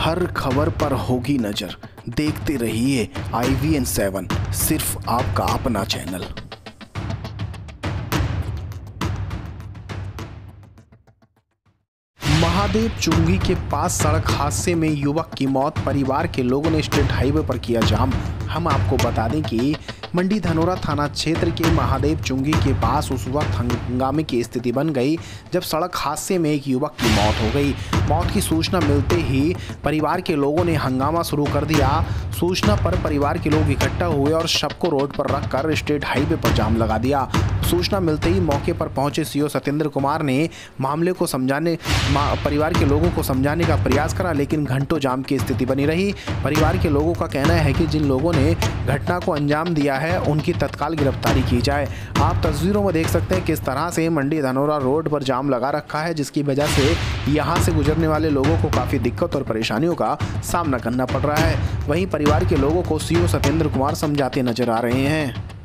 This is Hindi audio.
हर खबर पर होगी नजर। देखते रहिए IVN 7, सिर्फ आपका अपना चैनल। महादेव चुंगी के पास सड़क हादसे में युवक की मौत, परिवार के लोगों ने स्टेट हाईवे पर किया जाम। हम आपको बता दें कि मंडी धनोरा थाना क्षेत्र के महादेव चुंगी के पास उस वक्त हंगामे की स्थिति बन गई जब सड़क हादसे में एक युवक की मौत हो गई। मौत की सूचना मिलते ही परिवार के लोगों ने हंगामा शुरू कर दिया। सूचना पर परिवार के लोग इकट्ठा हुए और शव को रोड पर रखकर स्टेट हाईवे पर जाम लगा दिया। सूचना मिलते ही मौके पर पहुंचे CO सत्येंद्र कुमार ने मामले को परिवार के लोगों को समझाने का प्रयास करा, लेकिन घंटों जाम की स्थिति बनी रही। परिवार के लोगों का कहना है कि जिन लोगों ने घटना को अंजाम दिया है उनकी तत्काल गिरफ्तारी की जाए। आप तस्वीरों में देख सकते हैं किस तरह से मंडी धनोरा रोड पर जाम लगा रखा है, जिसकी वजह से यहां से गुजरने वाले लोगों को काफी दिक्कत और परेशानियों का सामना करना पड़ रहा है। वहीं परिवार के लोगों को CO सत्येंद्र कुमार समझाते नजर आ रहे हैं।